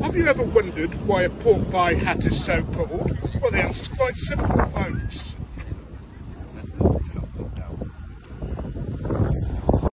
Have you ever wondered why a pork pie hat is so called? Well, the answer's quite simple, folks.